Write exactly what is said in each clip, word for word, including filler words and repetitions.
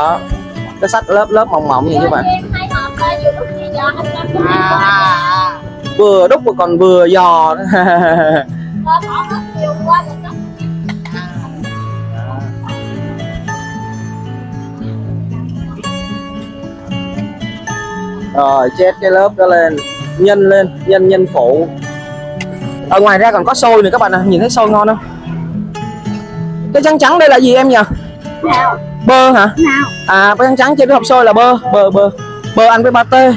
Đó, cái sách lớp lớp mỏng mỏng như các bạn. À, vừa đúc mà còn vừa giò. Rồi chết cái lớp đó lên, nhân lên, nhân nhân phủ. Ở ngoài ra còn có xôi nữa các bạn ạ, à. Nhìn thấy xôi ngon không? Cái trắng trắng đây là gì em nhỉ? Nào. Bơ hả? Nào. À, cái trắng trắng trên cái hộp xôi là bơ, bơ bơ. Bơ ăn với pate.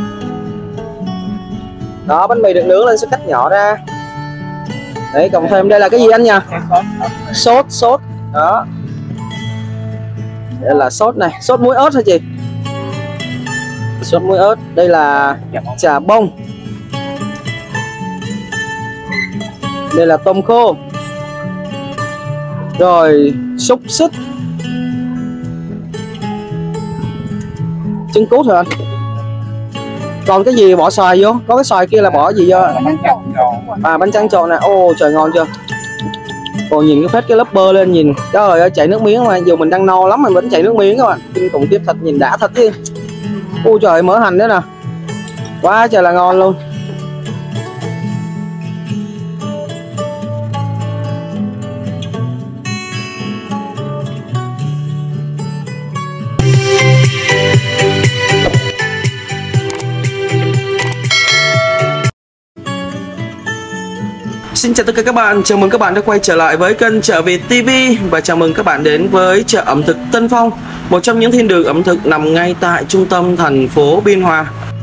Đó, bánh mì được nướng lên sẽ cắt nhỏ ra. Đấy, cộng thêm đây là cái gì anh nhỉ? Sốt, sốt. Đó. Đây là sốt này, sốt muối ớt hả chị? Sốt muối ớt. Đây là chả bông. Đây là tôm khô. Rồi xúc xích. Trứng cút hả anh? Còn cái gì bỏ xoài vô? Có cái xoài kia là bỏ gì vô? À, bánh tráng trộn nè. Ô trời ngon chưa? Còn nhìn cái phết cái lớp bơ lên nhìn. Trời ơi chảy nước miếng mà. Dù mình đang no lắm mà vẫn chảy nước miếng các bạn. Kinh khủng tiếp thật, nhìn đã thật chứ. Ôi trời, mỡ hành đấy nè. Quá trời là ngon luôn. Xin chào tất cả các bạn, chào mừng các bạn đã quay trở lại với kênh Chợ Việt ti vi. Và chào mừng các bạn đến với chợ ẩm thực Tân Phong, một trong những thiên đường ẩm thực nằm ngay tại trung tâm thành phố Biên Hòa.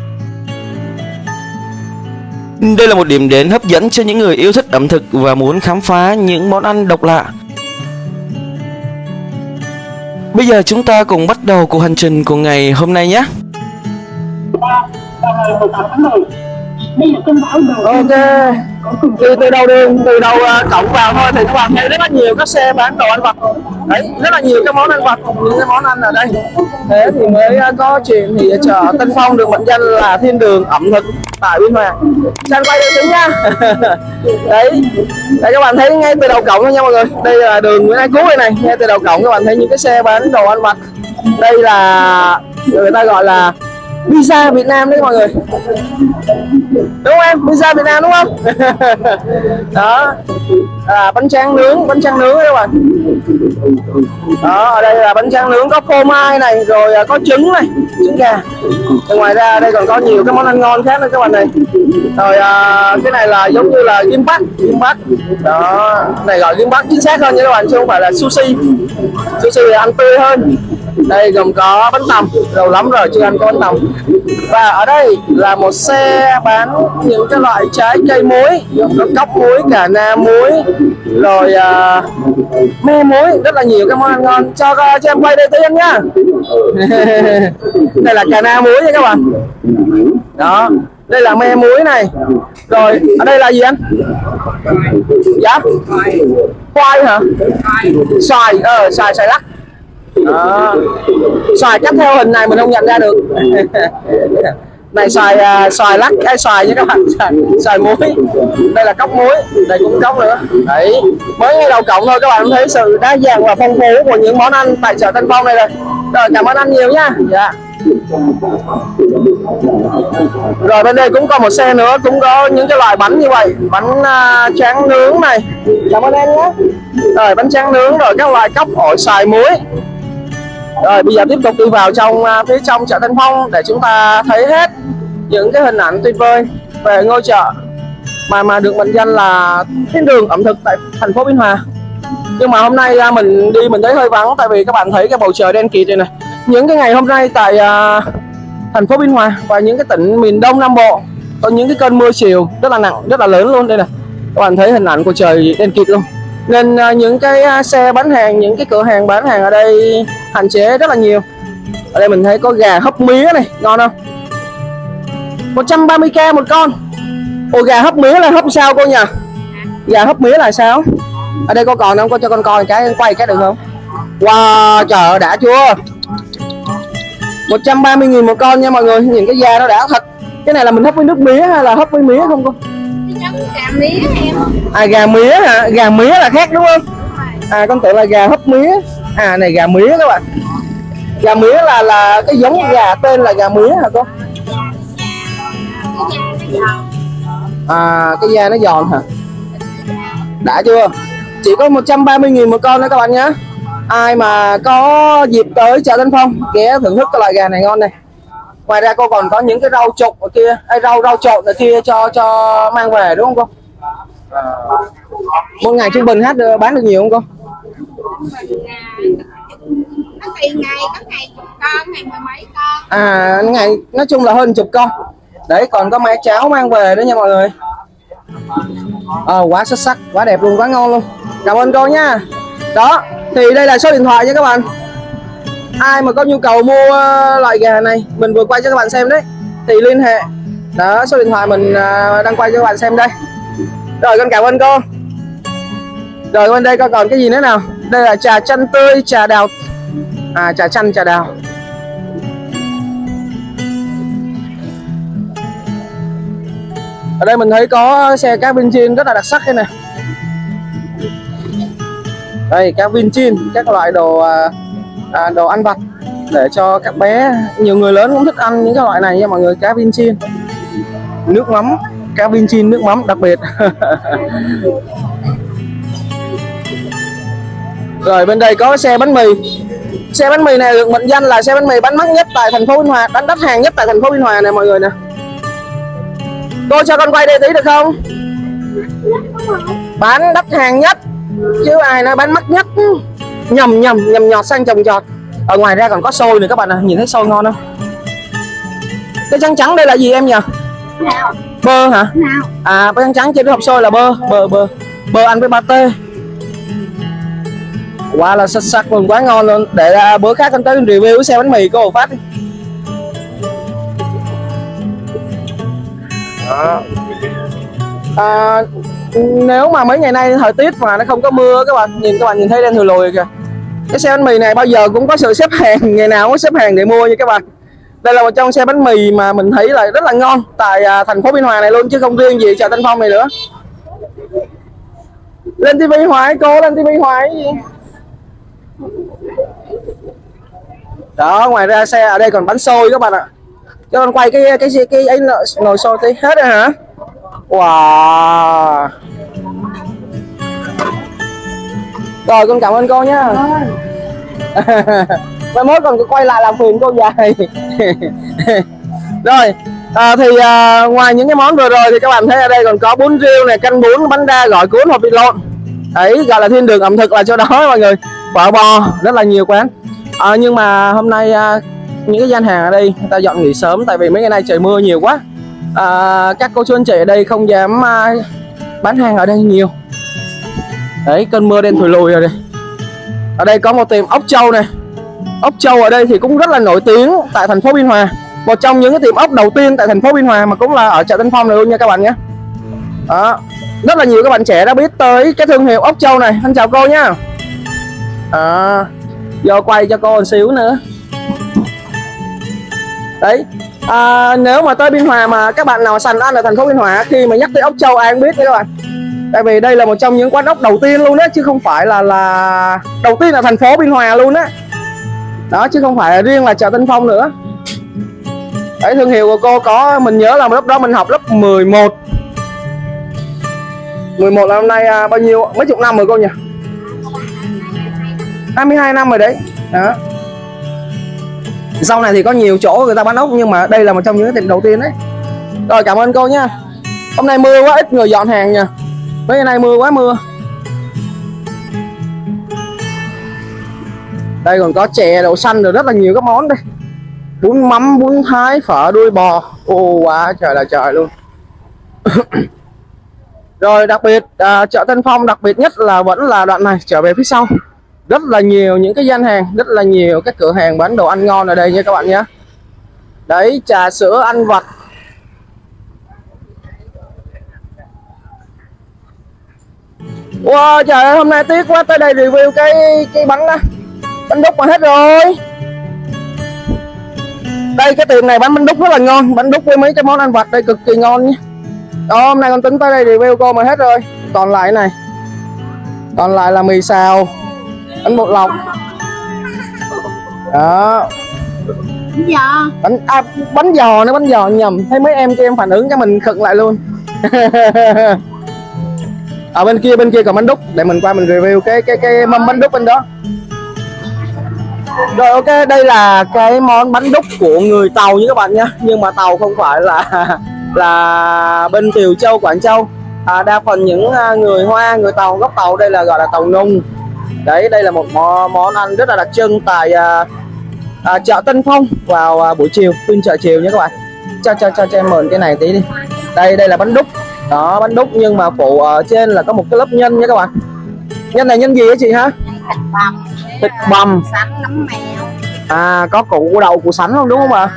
Đây là một điểm đến hấp dẫn cho những người yêu thích ẩm thực và muốn khám phá những món ăn độc lạ. Bây giờ chúng ta cùng bắt đầu cuộc hành trình của ngày hôm nay nhé. Đây là cơn bão đầu. Ok. Từ từ đầu đường, từ đầu uh, cổng vào thôi thì các bạn thấy rất là nhiều các xe bán đồ ăn vặt. Đấy, rất là nhiều cái món ăn vặt, những cái món ăn ở đây. Thế thì mới uh, có chuyện thì chợ Tân Phong được mệnh danh là thiên đường ẩm thực tại Biên Hòa. Sang quay đây tí nha. Đấy, đây các bạn thấy ngay từ đầu cổng thôi nha mọi người. Đây là đường Nguyễn Ái Quốc đây này, ngay từ đầu cổng các bạn thấy những cái xe bán đồ ăn vặt. Đây là người ta gọi là pizza Việt Nam đấy mọi người. Đúng không em? Pizza Việt Nam đúng không? Đó là bánh tráng nướng, bánh tráng nướng đấy các bạn. Đó, ở đây là bánh tráng nướng có phô mai này, rồi có trứng này, trứng gà. Rồi ngoài ra đây còn có nhiều cái món ăn ngon khác nữa các bạn này. Rồi à, cái này là giống như là gimbap, gimbap. Đó, này gọi gimbap chính xác hơn nha các bạn, chứ không phải là sushi. Sushi là ăn tươi hơn. Đây gồm có bánh tằm, lâu lắm rồi chưa ăn có bánh tằm. Và ở đây là một xe bán những cái loại trái cây muối, có cóc muối, cà na muối, rồi uh, me muối, rất là nhiều cái món ăn ngon. Cho cho em quay đây tí anh nhá. Đây là cà na muối nha các bạn. Đó, đây là me muối này. Rồi ở đây là gì anh? Dạ, khoai hả? Xoài, ờ xoài xoài lắc. Đó. Xoài cắt theo hình này mình không nhận ra được. Này xoài uh, xoài lắc, cái xoài với các bạn, xoài, xoài muối. Đây là cốc muối, đây cũng cốc nữa. Đấy, mới ngay đầu cổng thôi các bạn thấy sự đa dạng và phong phú của những món ăn tại chợ Tân Phong này rồi. Rồi cảm ơn anh nhiều nha. Dạ. Rồi bên đây cũng có một xe nữa, cũng có những cái loại bánh như vậy, bánh uh, tráng nướng này. Cảm ơn em nhé. Rồi bánh tráng nướng, rồi các loại cốc ổi xoài muối. Rồi bây giờ tiếp tục đi vào trong uh, phía trong chợ Tân Phong để chúng ta thấy hết những cái hình ảnh tuyệt vời về ngôi chợ mà mà được mệnh danh là thiên đường ẩm thực tại thành phố Biên Hòa. Nhưng mà hôm nay uh, mình đi mình thấy hơi vắng, tại vì các bạn thấy cái bầu trời đen kịt này này. Những cái ngày hôm nay tại uh, thành phố Biên Hòa và những cái tỉnh miền Đông Nam Bộ có những cái cơn mưa chiều rất là nặng, rất là lớn luôn. Đây này, các bạn thấy hình ảnh của trời đen kịt luôn. Nên uh, những cái uh, xe bán hàng, những cái cửa hàng bán hàng ở đây hạn chế rất là nhiều. Ở đây mình thấy có gà hấp mía này, ngon không? một trăm ba mươi k một con. Ồ, gà hấp mía là hấp sao cô nhỉ? Gà hấp mía là sao? Ở đây có còn không? Có cho con coi cái, quay cái được không? Wow, trời ơi, đã chưa? một trăm ba mươi nghìn một con nha mọi người. Nhìn cái da nó đã thật. Cái này là mình hấp với nước mía hay là hấp với mía không cô? Gà mía em. À, gà mía hả? Gà mía là khác đúng không? À, con tưởng là gà hấp mía. À, này gà mía các bạn. Gà mía là là cái giống gà tên là gà mía hả cô? À, cái da nó giòn hả? Đã chưa? Chỉ có một trăm ba mươi nghìn một con nữa các bạn nhé. Ai mà có dịp tới chợ Tân Phong ghé thưởng thức cái loại gà này ngon này. Ngoài ra cô còn có những cái rau trộn ở kia, hay rau rau trộn ở kia cho cho mang về đúng không cô? À, một ngày trung bình hát bán được nhiều không cô? Nó tùy ngày, có ngày chục con, ngày mười mấy con. À, ngày nói chung là hơn chục con. Đấy, còn có mấy cháo mang về nữa nha mọi người. Ờ, quá xuất sắc, quá đẹp luôn, quá ngon luôn. Cảm ơn cô nha. Đó, thì đây là số điện thoại nha các bạn. Ai mà có nhu cầu mua loại gà này mình vừa quay cho các bạn xem đấy thì liên hệ. Đó, số điện thoại mình đang quay cho các bạn xem đây. Rồi, con cảm ơn cô. Rồi bên đây có còn cái gì nữa nào? Đây là trà chanh tươi, trà đào. À, trà chanh, trà đào. Ở đây mình thấy có xe cá viên chiên rất là đặc sắc đây này. Đây, cá viên chiên, các loại đồ à, đồ ăn vặt để cho các bé, nhiều người lớn cũng thích ăn những cái loại này nha mọi người. Cá viên chiên, nước mắm, cá viên chiên nước mắm đặc biệt. Rồi bên đây có xe bánh mì. Xe bánh mì này được mệnh danh là xe bánh mì bán mắc nhất tại thành phố Biên Hòa, bán đắt hàng nhất tại thành phố Biên Hòa này mọi người nè. Cô cho con quay đây tí được không? Bán đắt hàng nhất chứ ai nói bán mắc nhất. Nhầm nhầm nhầm nhọt sang trồng trọt. Ở ngoài ra còn có xôi nữa các bạn ạ, à. Nhìn thấy xôi ngon không? Cái trắng trắng đây là gì em nhỉ? Bơ hả? À, cái trắng trắng trên cái hộp xôi là bơ, bơ bơ. Bơ ăn với pate. Quá là xuất sắc luôn, quá ngon luôn. Để uh, bữa khác con tới review xe bánh mì cô phát đi. Đó. À, nếu mà mấy ngày nay thời tiết mà nó không có mưa các bạn nhìn, các bạn nhìn thấy đen thùi lùi kìa. Cái xe bánh mì này bao giờ cũng có sự xếp hàng, ngày nào cũng có xếp hàng để mua nha các bạn. Đây là một trong xe bánh mì mà mình thấy là rất là ngon tại uh, thành phố Biên Hòa này luôn, chứ không riêng gì chợ Tân Phong này nữa. Lên tivi hoài cô, lên tivi hoài cái gì. Đó, ngoài ra xe ở đây còn bánh xôi các bạn ạ. Cho con quay cái cái cái cái ấy nồi xôi tí hết rồi hả? Wow. Rồi con cảm ơn cô nhá. Mai mốt còn quay lại làm phiền cô dài. Rồi à, thì à, ngoài những cái món vừa rồi thì các bạn thấy ở đây còn có bún riêu này, canh bún, bánh đa, gỏi cuốn, hột vịt lộn. Đấy, gọi là thiên đường ẩm thực là chỗ đó mọi người. Phở bò, rất là nhiều quán. À, nhưng mà hôm nay à, những cái gian hàng ở đây người ta dọn nghỉ sớm tại vì mấy ngày nay trời mưa nhiều quá. À, các cô chú anh chị ở đây không dám à, bán hàng ở đây nhiều. Đấy, cơn mưa đen thùi lùi rồi đây. Ở đây có một tiệm ốc trâu này. Ốc trâu ở đây thì cũng rất là nổi tiếng tại thành phố Biên Hòa. Một trong những cái tiệm ốc đầu tiên tại thành phố Biên Hòa mà cũng là ở chợ Tân Phong này luôn nha các bạn nhé. Đó, rất là nhiều các bạn trẻ đã biết tới cái thương hiệu ốc trâu này. Xin chào cô nhá. À, vô quay cho cô một xíu nữa. Đấy, à, nếu mà tới Biên Hòa mà các bạn nào sành ăn ở thành phố Biên Hòa, khi mà nhắc tới ốc trâu ai cũng biết đấy các bạn. Tại vì đây là một trong những quán ốc đầu tiên luôn đó, chứ không phải là là đầu tiên là thành phố Biên Hòa luôn á. Đó. Đó, chứ không phải là riêng là chợ Tân Phong nữa. Đấy, thương hiệu của cô có, mình nhớ là lúc đó mình học lớp mười một. mười một là hôm nay à, bao nhiêu, mấy chục năm rồi cô nhỉ? hai mươi hai năm rồi đấy. Đó. Sau này thì có nhiều chỗ người ta bán ốc, nhưng mà đây là một trong những cái tiệm đầu tiên đấy. Rồi, cảm ơn cô nha. Hôm nay mưa quá ít người dọn hàng nha. Mấy ngày nay mưa quá mưa. Đây còn có chè, đậu xanh rồi rất là nhiều các món đây. Bún mắm, bún thái, phở đuôi bò. Ô quá trời là trời luôn. Rồi đặc biệt à, chợ Tân Phong đặc biệt nhất là vẫn là đoạn này trở về phía sau. Rất là nhiều những cái gian hàng, rất là nhiều các cửa hàng bán đồ ăn ngon ở đây nha các bạn nhé. Đấy, trà sữa, ăn vặt. Wow, trời ơi, hôm nay tiếc quá, tới đây review cái cái bánh đó. Bánh đúc mà hết rồi. Đây, cái tiệm này bán bánh đúc rất là ngon. Bánh đúc với mấy cái món ăn vặt đây cực kỳ ngon nhé. Đó, hôm nay con tính tới đây review cô mà hết rồi. Còn lại này, còn lại là mì xào, bánh bột lọc. Đó. Bánh giò. Bánh à, bánh giò nó bánh giò nhầm. Thấy mấy em kia em phản ứng cho mình khựng lại luôn. Ở bên kia bên kia còn bánh đúc, để mình qua mình review cái cái cái mâm bánh đúc bên đó. Rồi ok, đây là cái món bánh đúc của người Tàu như các bạn nhé. Nhưng mà Tàu không phải là là bên Tiều Châu, Quảng Châu. À, đa phần những người Hoa, người Tàu gốc Tàu đây là gọi là Tàu nung. Đấy, đây là một món, món ăn rất là đặc trưng tại à, à, chợ Tân Phong vào à, buổi chiều, phiên chợ chiều nhé các bạn. Cho cho cho cho em mượn cái này tí đi. Đây đây là bánh đúc. Đó, bánh đúc nhưng mà phủ ở trên là có một cái lớp nhân nhé các bạn. Nhân này nhân gì hả chị hả? Thịt bằm. Thịt bằm. Sắn nấm mèo. À, có củ đậu củ sắn không đúng không ạ?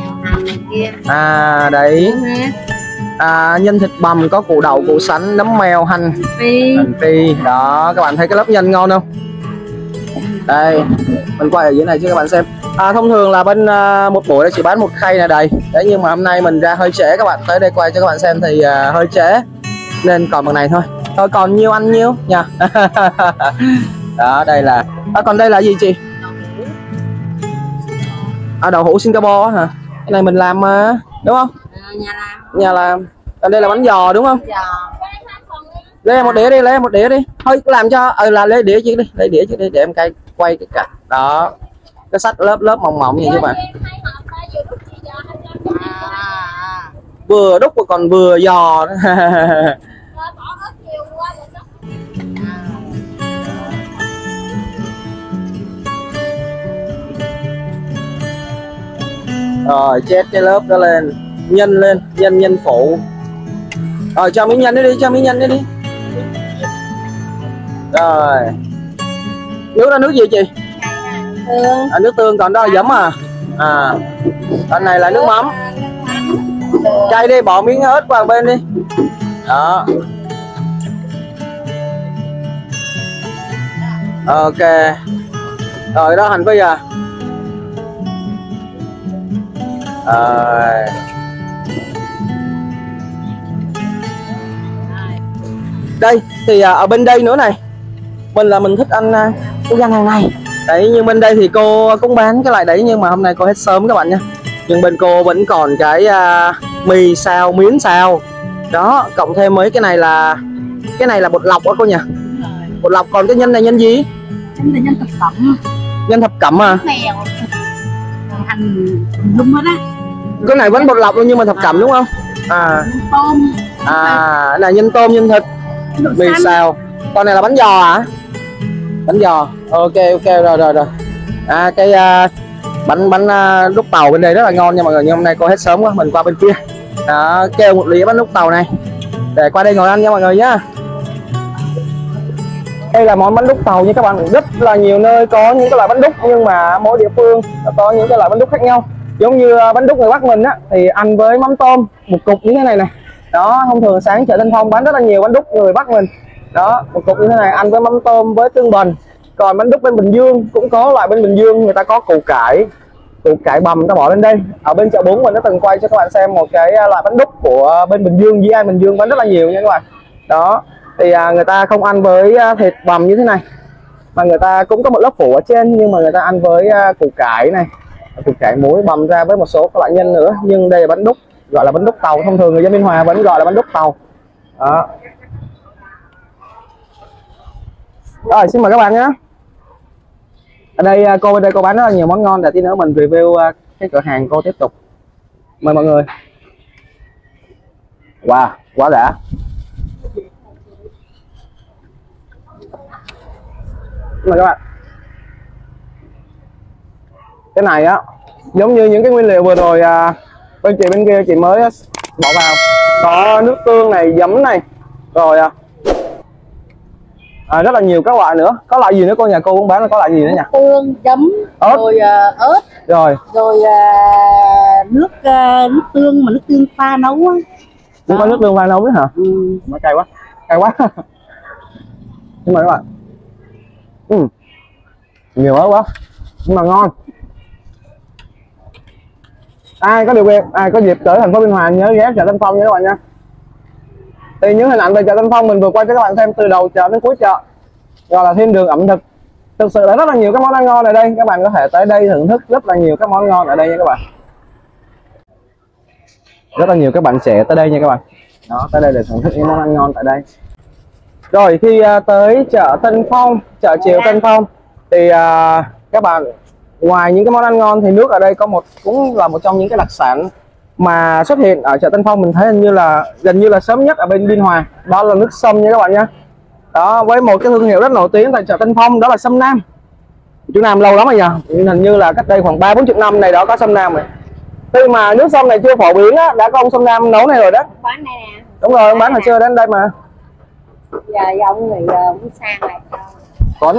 À đấy. À, nhân thịt bằm có củ đậu củ sắn nấm mèo hành hành phi. Đó, các bạn thấy cái lớp nhân ngon không? Đây, mình quay ở dưới này cho các bạn xem. À, thông thường là bên uh, một buổi chỉ bán một khay này đầy. Đấy, nhưng mà hôm nay mình ra hơi trễ, các bạn tới đây quay cho các bạn xem thì uh, hơi trễ nên còn bằng này thôi. Thôi còn nhiêu ăn nhiêu nha. Đó, đây là à, còn đây là gì chị? À, đậu hũ Singapore hả? Cái này mình làm mà đúng không? À, nhà làm. Nhà làm. Còn đây là bánh giò đúng không? Giò. Lấy một đĩa đi, lấy một đĩa đi. Thôi làm cho ừ là lấy đĩa chứ đi, lấy đĩa chứ đi để em cay quay cái cạnh. Đó. Cái sắt lớp lớp mỏng mỏng như các bạn. Vừa đúc còn vừa giò. Rồi chết cái lớp đó lên, nhân lên, nhân nhân phủ. Rồi cho miếng nhân đi đi, cho miếng nhân đi. Rồi. Nước đó nước gì chị? Tương. À, nước tương, còn đó là giấm à. À. Còn này là nước mắm. Cay đi, bỏ miếng ớt vào bên đi. Đó. Ok. Rồi đó hành phi à. Rồi. Đây thì à, ở bên đây nữa này, mình là mình thích ăn à, cái gian hàng này đấy, nhưng bên đây thì cô cũng bán cái loại đấy nhưng mà hôm nay cô hết sớm các bạn nha. Nhưng bên cô vẫn còn cái à, mì xào, miến xào đó, cộng thêm mấy cái này là cái này là bột lọc đó cô nhỉ? Bột lọc. Còn cái nhân này nhân gì? Nhân này nhân thập cẩm. Nhân thập cẩm à? Mèo. Hành lum hết á. Cái này vẫn bột lọc luôn nhưng mà thập cẩm đúng không? À. Tôm. À, là nhân tôm, nhân thịt, mì xào. Con này là bánh giò hả? Bánh giò. Ok ok rồi rồi rồi. À, cái uh, bánh bánh uh, đúc tàu bên đây rất là ngon nha mọi người, nhưng hôm nay cô hết sớm quá, mình qua bên kia. Đó, kêu một đĩa bánh đúc tàu này để qua đây ngồi ăn nha mọi người nhá. Đây là món bánh đúc tàu nha các bạn, rất là nhiều nơi có những cái loại bánh đúc nhưng mà mỗi địa phương có những cái loại bánh đúc khác nhau. Giống như bánh đúc người Bắc mình á thì ăn với mắm tôm một cục như thế này này. Đó, thông thường sáng chợ Tân Phong bán rất là nhiều bánh đúc người Bắc mình. Đó, một cục như thế này ăn với mắm tôm với tương bần. Còn bánh đúc bên Bình Dương cũng có loại bên Bình Dương, người ta có củ cải, củ cải bằm người ta bỏ lên đây. Ở bên chợ Bún mình đã từng quay cho các bạn xem một cái loại bánh đúc của bên Bình Dương, với ai Bình Dương bán rất là nhiều nha các bạn. Đó, thì à, người ta không ăn với thịt bằm như thế này, mà người ta cũng có một lớp phủ ở trên, nhưng mà người ta ăn với à, củ cải này, củ cải muối bằm ra với một số các loại nhân nữa. Nhưng đây là bánh đúc, gọi là bánh đúc tàu, thông thường người dân Biên Hòa vẫn gọi là bánh đúc tàu. Đó. Rồi xin mời các bạn nhé. Ở đây cô bên đây cô bán rất là nhiều món ngon, để tí nữa mình review cái cửa hàng cô tiếp tục. Mời mọi người. Wow, quá đã. Mời các bạn. Cái này á giống như những cái nguyên liệu vừa rồi à, bên chị bên kia chị mới bỏ vào, có nước tương này, giấm này, rồi à, à, rất là nhiều các loại nữa. Có loại gì nữa cô, nhà cô cũng bán là có loại gì nữa nhỉ? Tương, chấm, ớt, rồi uh, ớt, rồi rồi uh, nước uh, nước tương mà nước tương pha nấu á. Cũng có nước tương pha nấu nữa hả? Ừ. Nó cay quá, cay quá. Nhưng mà các bạn, ừ. nhiều ớt quá nhưng mà ngon. Ai có điều kiện, ai có dịp tới thành phố Biên Hòa nhớ ghé chợ Tân Phong nha các bạn nha. Thì những hình ảnh về chợ Tân Phong mình vừa quay cho các bạn xem từ đầu chợ đến cuối chợ, gọi là thiên đường ẩm thực Thực sự là rất là nhiều cái món ăn ngon ở đây, các bạn có thể tới đây thưởng thức rất là nhiều các món ngon ở đây nha các bạn. Rất là nhiều các bạn trẻ tới đây nha các bạn. Đó, tới đây để thưởng thức những món ăn ngon tại đây. Rồi khi uh, tới chợ Tân Phong, chợ chiều Tân Phong thì uh, các bạn, ngoài những cái món ăn ngon thì nước ở đây có một, cũng là một trong những cái đặc sản mà xuất hiện ở chợ Tân Phong. Mình thấy hình như là gần như là sớm nhất ở bên Biên Hòa, đó là nước sâm nha các bạn nhé. Đó, với một cái thương hiệu rất nổi tiếng tại chợ Tân Phong, đó là sâm Nam. Chú Nam lâu lắm rồi nhỉ, hình như là cách đây khoảng ba bốn chục năm này đó có sâm Nam rồi. Khi mà nước sâm này chưa phổ biến á, đã có ông sâm Nam nấu này rồi đó. Bán này nè. Đúng rồi, ông bán hồi xưa đến đây mà. Giờ ông người muốn sang lại Còn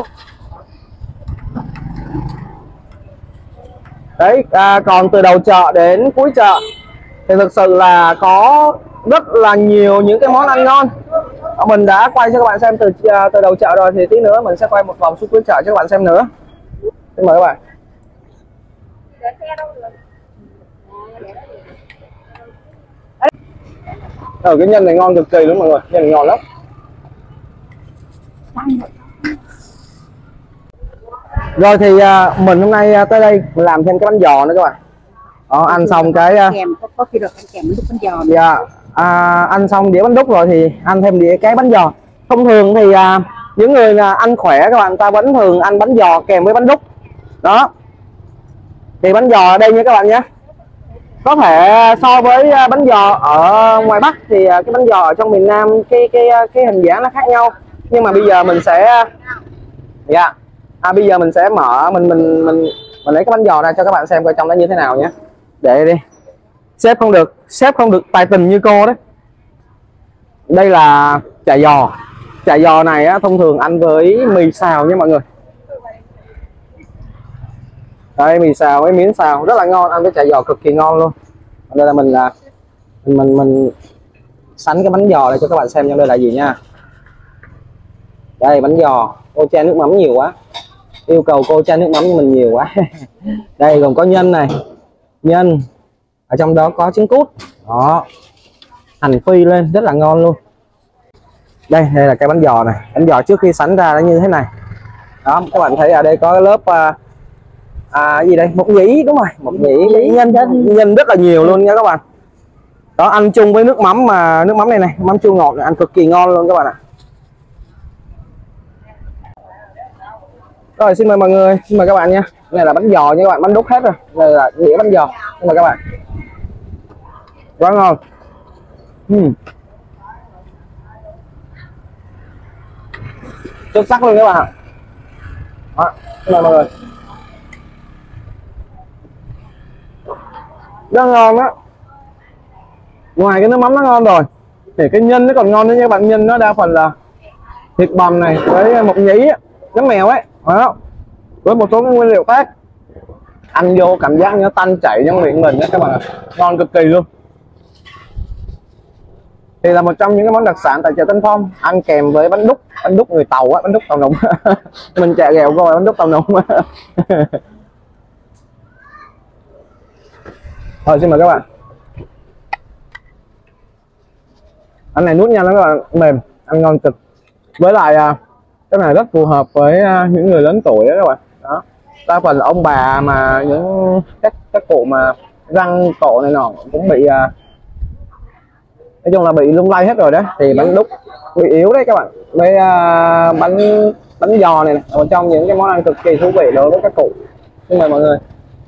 đấy, à, còn từ đầu chợ đến cuối chợ thì thực sự là có rất là nhiều những cái món ăn ngon. Mình đã quay cho các bạn xem từ từ đầu chợ rồi, thì tí nữa mình sẽ quay một vòng xuống cuối chợ cho các bạn xem nữa. Xin mời các bạn. Ở cái nhân này ngon cực kỳ luôn mọi người, nhân này ngon lắm. Rồi thì uh, mình hôm nay uh, tới đây làm thêm cái bánh giò nữa các bạn. Đó, ăn xong cái uh, kèm có, có khi được ăn kèm đúc bánh giò. Dạ, à, ăn xong đĩa bánh đúc rồi thì ăn thêm đĩa cái bánh giò. Thông thường thì uh, những người là ăn khỏe các bạn, ta vẫn thường ăn bánh giò kèm với bánh đúc. Đó. Thì bánh giò ở đây nha các bạn nhé. Có thể so với bánh giò ở ngoài Bắc thì cái bánh giò ở trong miền Nam cái cái cái hình dáng nó khác nhau. Nhưng mà bây giờ mình sẽ dạ à, bây giờ mình sẽ mở mình mình mình mình lấy cái bánh giò ra cho các bạn xem coi trong nó như thế nào nhé. Để đi. Sếp không được, sếp không được tài tình như cô đấy. Đây là chả giò. Chả giò này á, thông thường ăn với mì xào nha mọi người. Đây, mì xào với miếng xào rất là ngon, ăn với chả giò cực kỳ ngon luôn. Đây là mình là mình mình, mình sánh cái bánh giò này cho các bạn xem, trong đây là gì nha. Đây bánh giò, cô chan nước mắm nhiều quá, yêu cầu cô chan nước mắm cho mình nhiều quá. Đây gồm có nhân này, nhân ở trong đó có trứng cút, đó, hành phi lên rất là ngon luôn. Đây, đây là cái bánh giò này, bánh giò trước khi sánh ra nó như thế này. Đó, các bạn thấy ở đây có lớp uh, à gì đây, mộc nhĩ, đúng rồi, mộc nhĩ, nhân nhân rất là nhiều luôn nha các bạn. Đó, ăn chung với nước mắm, mà nước mắm này này, mắm chua ngọt này, ăn cực kỳ ngon luôn các bạn ạ. Rồi xin mời mọi người, xin mời các bạn nha. Này là bánh giò nha các bạn, bánh đúc hết rồi. Đây là đĩa bánh giò, xin mời các bạn. Quá ngon. uhm. Xuất sắc luôn các bạn ạ. Đó, xin mời mọi người. Rất ngon á. Ngoài cái nước mắm nó ngon rồi thì cái nhân nó còn ngon nữa nha các bạn. Nhân nó đa phần là thịt bằm này với mộc nhĩ, nấm mèo ấy, đó, với một số cái nguyên liệu khác. Ăn vô cảm giác nó tan chảy trong miệng mình đó các bạn ạ. Ngon cực kỳ luôn. Thì là một trong những cái món đặc sản tại chợ Tân Phong, ăn kèm với bánh đúc, bánh đúc người Tàu á, bánh đúc Tàu Nung. Mình chạ ghẹo coi bánh đúc Tàu Nung. Rồi xin mời các bạn. Ăn này nuốt nhanh lắm các bạn, mềm, ăn ngon cực. Với lại cái này rất phù hợp với những người lớn tuổi đó các bạn. Đó, đa phần ông bà mà những các các cụ mà răng cổ này nọ cũng bị, nói chung là bị lung lay hết rồi đó, thì bánh đúc bị yếu đấy các bạn. Với uh, bánh bánh giò này, này một trong những cái món ăn cực kỳ thú vị đối với các cụ. Xin mời mọi người.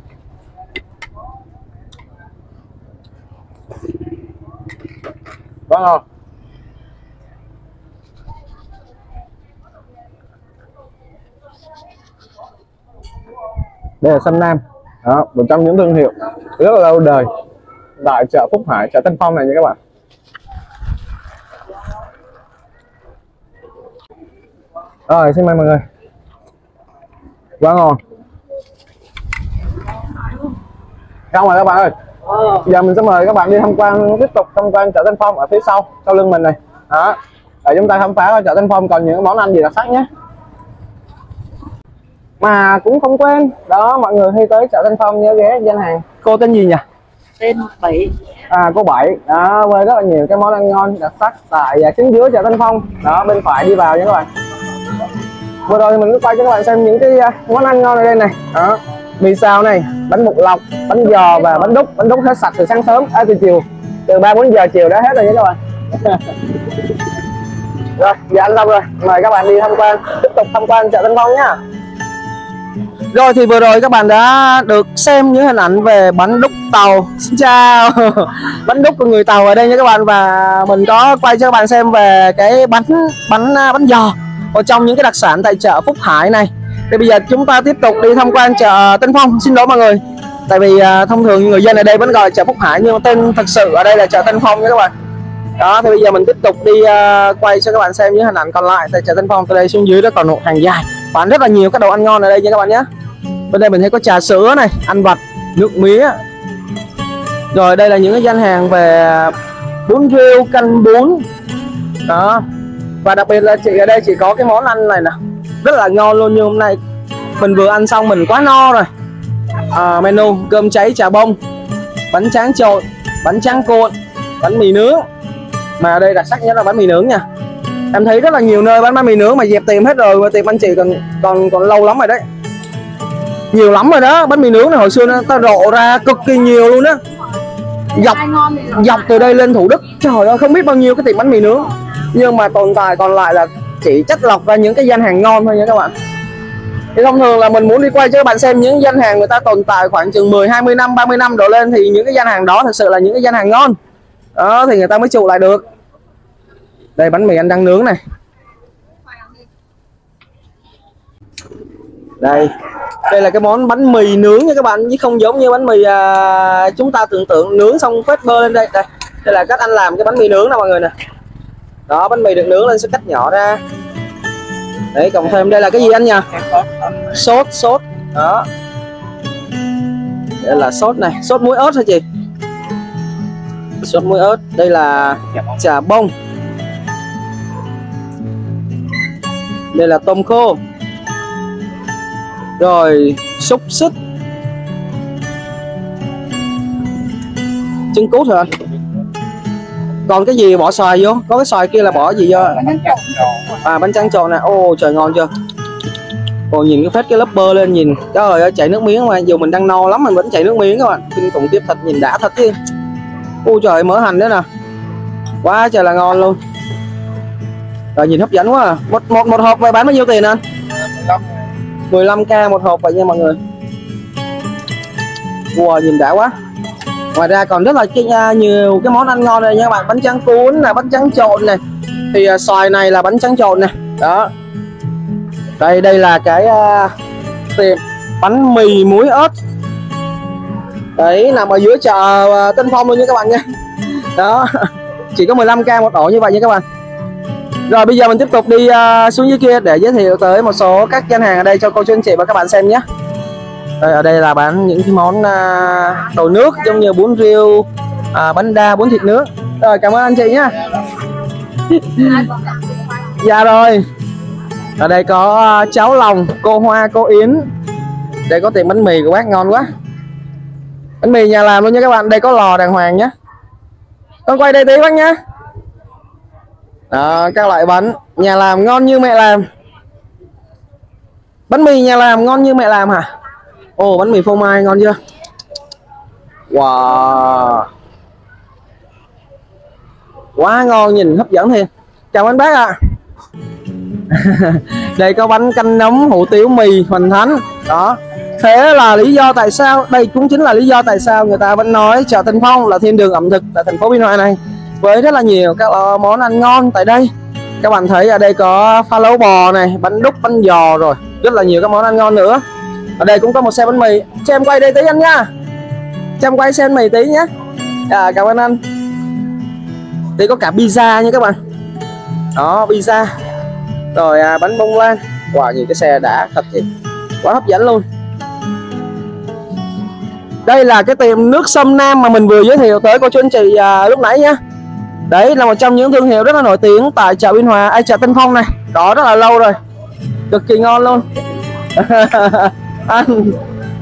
Quá ngon. Đây là sâm Nam, đó, một trong những thương hiệu rất là lâu đời tại chợ Phúc Hải, chợ Tân Phong này nha các bạn. Rồi xin mời mọi người. Quá ngon. Không rồi các bạn ơi. Giờ mình sẽ mời các bạn đi tham quan, tiếp tục tham quan chợ Tân Phong ở phía sau, sau lưng mình này. Đó, để chúng ta khám phá ở chợ Tân Phong còn những món ăn gì đặc sắc nhé. Mà cũng không quên, đó mọi người khi tới chợ Tân Phong nhớ ghé gian hàng. Cô tên gì nhỉ? Tên Bảy. À, cô Bảy. Đó, với rất là nhiều cái món ăn ngon đặc sắc tại chính giữa chợ Tân Phong. Đó, bên phải đi vào nha các bạn. vừa rồi thì mình cứ quay cho các bạn xem những cái món ăn ngon ở đây này. Đó, mì xào này, bánh bột lọc, bánh giò và bánh đúc. Bánh đúc hết sạch từ sáng sớm, à, từ chiều, từ ba bốn giờ chiều đã hết rồi nha các bạn. Rồi, giờ ăn xong rồi, mời các bạn đi tham quan, tiếp tục tham quan chợ Tân Phong nhá. Rồi thì vừa rồi các bạn đã được xem những hình ảnh về bánh đúc Tàu. Xin chào. Bánh đúc của người Tàu ở đây nha các bạn, và mình có quay cho các bạn xem về cái bánh bánh bánh giò, một trong những cái đặc sản tại chợ Phúc Hải này. Thì bây giờ chúng ta tiếp tục đi tham quan chợ Tân Phong. Xin lỗi mọi người, tại vì uh, thông thường người dân ở đây vẫn gọi chợ Phúc Hải, nhưng mà tên thật sự ở đây là chợ Tân Phong nha các bạn. Đó, thì bây giờ mình tiếp tục đi uh, quay cho các bạn xem những hình ảnh còn lại tại chợ Tân Phong. Từ đây xuống dưới đó còn một hàng dài bán rất là nhiều các đồ ăn ngon ở đây nha các bạn nhé. Bên đây mình thấy có trà sữa này, ăn vặt, nước mía. Rồi đây là những cái gian hàng về bún riêu, canh bún. Đó, và đặc biệt là chị ở đây chỉ có cái món ăn này nè, rất là ngon luôn. Như hôm nay mình vừa ăn xong mình quá no rồi. À, menu cơm cháy chả bông, bánh tráng trộn, bánh tráng cuộn, bánh mì nướng. Mà ở đây đặc sắc nhất là bánh mì nướng nha. Em thấy rất là nhiều nơi bán bánh mì nướng mà dẹp tìm hết rồi, và tìm anh chị còn còn còn lâu lắm rồi đấy. Nhiều lắm rồi đó, bánh mì nướng này hồi xưa nó ta rộ ra cực kỳ nhiều luôn á. Dọc dọc từ đây lên Thủ Đức, trời ơi không biết bao nhiêu cái tiệm bánh mì nướng. Nhưng mà tồn tại còn lại là chỉ chất lọc ra những cái gian hàng ngon thôi nha các bạn. Thì thông thường là mình muốn đi quay cho các bạn xem những gian hàng người ta tồn tại khoảng chừng mười, hai mươi năm, ba mươi năm đổ lên, thì những cái gian hàng đó thật sự là những cái gian hàng ngon. Đó thì người ta mới trụ lại được. Đây bánh mì anh đang nướng này. Đây, đây là cái món bánh mì nướng nha các bạn, chứ không giống như bánh mì à, chúng ta tưởng tượng nướng xong phết bơ lên đây. Đây, đây là cách anh làm cái bánh mì nướng nè mọi người nè. Đó, bánh mì được nướng lên sẽ cắt nhỏ ra. Đấy, cộng thêm đây là cái gì anh nhỉ? Sốt, sốt. Đó. Đây là sốt này, sốt muối ớt hả chị? Sốt muối ớt. Đây là chả bông. Đây là tôm khô. Rồi xúc xích, trứng cút hả? Còn cái gì bỏ xoài vô? Có cái xoài kia là bỏ gì vô? À, bánh tráng trộn nè. Ô trời ngon chưa? Còn nhìn cái phết cái lớp bơ lên nhìn trời ơi chảy nước miếng, mà dù mình đang no lắm mình vẫn chảy nước miếng các bạn. Kinh khủng tiếp, thịt nhìn đã thật chứ. Ôi trời, mỡ hành nữa nè, quá trời là ngon luôn. Rồi nhìn hấp dẫn quá à. Một, một, một hộp vậy bán bao nhiêu tiền anh? mười lăm k một hộp vậy nha mọi người. Wow, nhìn đã quá. Ngoài ra còn rất là cái, nhiều cái món ăn ngon này nha các bạn. Bánh tráng cuốn là bánh tráng trộn này. Thì uh, xoài này là bánh tráng trộn này. Đó. Đây đây là cái uh, tiệm bánh mì muối ớt. Đấy, nằm ở dưới chợ uh, Tân Phong luôn nha các bạn nha. Đó. Chỉ có mười lăm k một ổ như vậy nha các bạn. Rồi bây giờ mình tiếp tục đi uh, xuống dưới kia để giới thiệu tới một số các gian hàng ở đây cho cô chú anh chị và các bạn xem nhé. Đây, ở đây là bán những cái món uh, đồ nước giống như bún riêu, uh, bánh đa, bún thịt nướng. Rồi cảm ơn anh chị nhé. Dạ rồi. Ở đây có uh, cháo lòng, cô Hoa, cô Yến. Đây có tiệm bánh mì của bác ngon quá. Bánh mì nhà làm luôn nha các bạn. Đây có lò đàng hoàng nhé. Con quay đây tí bác nhé. Đó, các loại bánh nhà làm ngon như mẹ làm. Bánh mì nhà làm ngon như mẹ làm hả? Ồ, bánh mì phô mai ngon chưa? Wow, quá ngon, nhìn hấp dẫn thiệt. Chào anh bác ạ. À. Đây có bánh canh nấm, hủ tiếu mì Hoành Thánh. Đó, thế là lý do tại sao, đây cũng chính là lý do tại sao người ta vẫn nói chợ Tân Phong là thiên đường ẩm thực tại thành phố Biên Hòa này, với rất là nhiều các món ăn ngon tại đây. Các bạn thấy ở đây có pha lấu bò này, bánh đúc, bánh giò, rồi rất là nhiều các món ăn ngon nữa. Ở đây cũng có một xe bánh mì. Cho em quay đây tí anh nha. Cho em quay xe bánh mì tí nhé. À, cảm ơn anh. Đây có cả pizza nha các bạn. Đó, pizza. Rồi à, bánh bông lan. Wow, nhìn cái xe đã thật thì quá hấp dẫn luôn. Đây là cái tiệm nước Sâm Nam mà mình vừa giới thiệu tới cô chú anh chị à, lúc nãy nhá. Đấy là một trong những thương hiệu rất là nổi tiếng tại chợ Biên Hòa, ai chợ Tân Phong này. Có rất là lâu rồi. Cực kỳ ngon luôn. Ăn.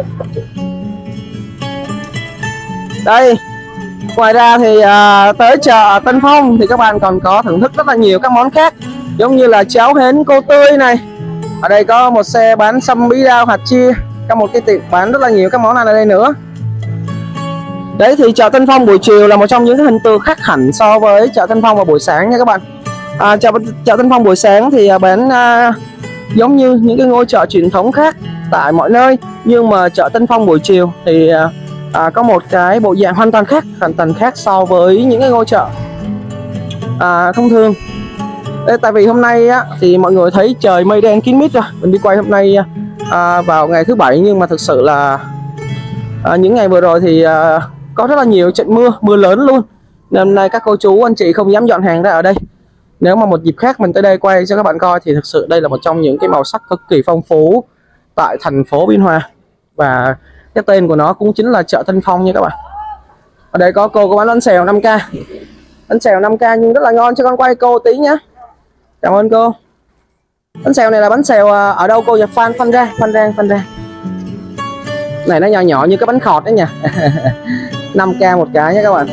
Đây. Ngoài ra thì à, tới chợ Tân Phong thì các bạn còn có thưởng thức rất là nhiều các món khác, giống như là cháo hến cô tươi này, Ở đây có một xe bán sâm bí đao hạt chia, có một cái tiệm bán rất là nhiều các món ăn ở đây nữa. Đấy thì chợ Tân Phong buổi chiều là một trong những cái hình tượng khác hẳn so với chợ Tân Phong vào buổi sáng nha các bạn. À, chợ, chợ Tân Phong buổi sáng thì bán à, giống như những cái ngôi chợ truyền thống khác tại mọi nơi, nhưng mà chợ Tân Phong buổi chiều thì à, có một cái bộ dạng hoàn toàn khác, hoàn toàn khác so với những cái ngôi chợ à, thông thường. Đây, tại vì hôm nay á, thì mọi người thấy trời mây đen kín mít rồi. Mình đi quay hôm nay à, vào ngày thứ bảy, nhưng mà thực sự là à, những ngày vừa rồi thì à, có rất là nhiều trận mưa, mưa lớn luôn. Nên hôm nay các cô chú anh chị không dám dọn hàng ra ở đây. Nếu mà một dịp khác mình tới đây quay cho các bạn coi thì thực sự đây là một trong những cái màu sắc cực kỳ phong phú tại thành phố Biên Hòa. Và cái tên của nó cũng chính là chợ Tân Phong nha các bạn. Ở đây có cô có bán bánh xèo năm k. Bánh xèo năm k nhưng rất là ngon, cho con quay cô tí nhé. Cảm ơn cô. Bánh xèo này là bánh xèo ở đâu cô? Dạ Phan Phan Rang, Phan Rang, Phan Rang. Này nó nhỏ nhỏ như cái bánh khọt đấy nha. năm k một cái nhé các bạn.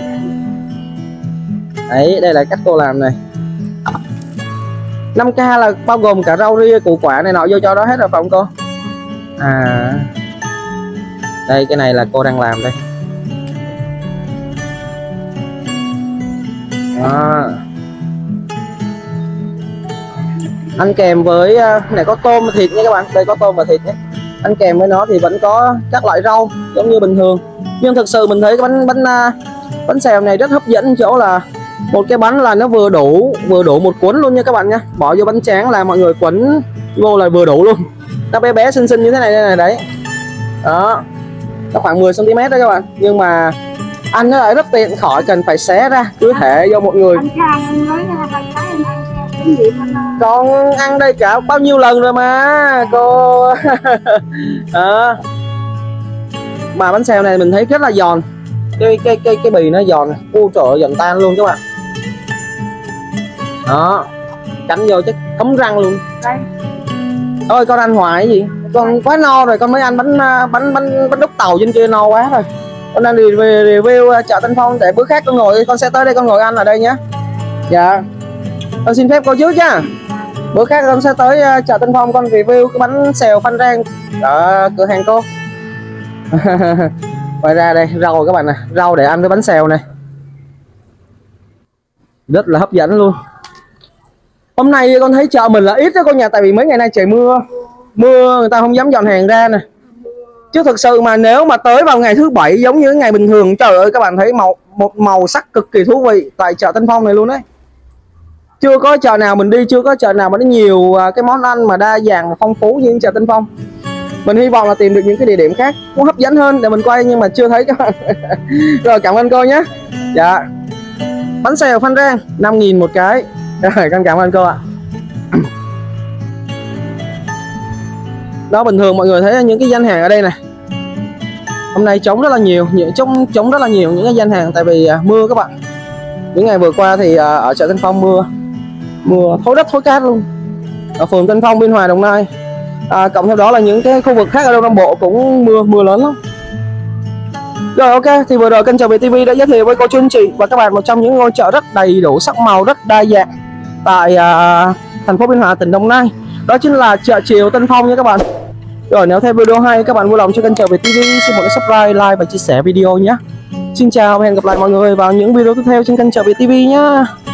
Đấy, đây là cách cô làm này. năm k là bao gồm cả rau ria, củ quả này nọ vô cho đó hết rồi phải không cô? À, đây cái này là cô đang làm đây. À, ăn kèm với này có tôm và thịt nha các bạn. Đây có tôm và thịt nhé. Ăn kèm với nó thì vẫn có các loại rau giống như bình thường. Nhưng thực sự mình thấy cái bánh bánh bánh xèo này rất hấp dẫn chỗ là một cái bánh là nó vừa đủ vừa đủ một cuốn luôn nha các bạn nha. Bỏ vô bánh tráng là mọi người quấn vô là vừa đủ luôn. Nó bé bé xinh xinh như thế này đây này đấy. Đó. Nó khoảng mười xăng ti mét đó các bạn. Nhưng mà ăn nó lại rất tiện, khỏi cần phải xé ra, cứ thể vô một người. Con ăn đây cả bao nhiêu lần rồi mà cô. À. Mà bánh xèo này mình thấy rất là giòn. Cái cái cái cái bì nó giòn, u trời ơi, giòn tan luôn các bạn. Đó, cắn vô chắc thấm răng luôn. Ôi con ăn hoài cái gì? Con quá no rồi, con mới ăn bánh bánh bánh bánh đúc tàu trên kia no quá rồi. Con đang review, review chợ Tân Phong, để bữa khác con ngồi con sẽ tới đây con ngồi ăn ở đây nhé. Dạ. Con xin phép cô trước nha. Bữa khác con sẽ tới chợ Tân Phong con review cái bánh xèo Phan Rang ở cửa hàng cô. Ngoài ra đây rau các bạn nè, rau để ăn với bánh xèo này rất là hấp dẫn luôn. Hôm nay con thấy chợ mình là ít đó con nhà, tại vì mấy ngày nay trời mưa mưa người ta không dám dọn hàng ra nè. Chứ thực sự mà nếu mà tới vào ngày thứ bảy giống như ngày bình thường, trời ơi các bạn thấy màu một màu sắc cực kỳ thú vị tại chợ Tân Phong này luôn đấy. Chưa có chợ nào mình đi, chưa có chợ nào mà nó nhiều cái món ăn mà đa dạng và phong phú như chợ Tân Phong. Mình hy vọng là tìm được những cái địa điểm khác cũng hấp dẫn hơn để mình quay, nhưng mà chưa thấy các bạn. Rồi cảm ơn cô nhé. Dạ. Bánh xèo Phan Rang năm nghìn một cái. Rồi con cảm ơn cô ạ. Đó, bình thường mọi người thấy những cái gian hàng ở đây này. Hôm nay trống rất là nhiều, những trống trống rất là nhiều những cái gian hàng, tại vì à, mưa các bạn. Những ngày vừa qua thì à, ở chợ Tân Phong mưa mưa thối đất thối cát luôn. Ở phường Tân Phong, Biên Hòa, Đồng Nai. À, cộng theo đó là những cái khu vực khác ở Đông Nam Bộ cũng mưa mưa lớn lắm. Rồi ok, thì vừa rồi kênh Chợ Việt ti vi đã giới thiệu với cô chú anh chị và các bạn một trong những ngôi chợ rất đầy đủ sắc màu, rất đa dạng tại à, thành phố Biên Hòa, tỉnh Đồng Nai. Đó chính là chợ chiều Tân Phong nha các bạn. Rồi nếu thấy video hay các bạn vui lòng cho kênh Chợ Việt ti vi xin một cái subscribe, like và chia sẻ video nhé. Xin chào và hẹn gặp lại mọi người vào những video tiếp theo trên kênh Chợ Việt ti vi nhé.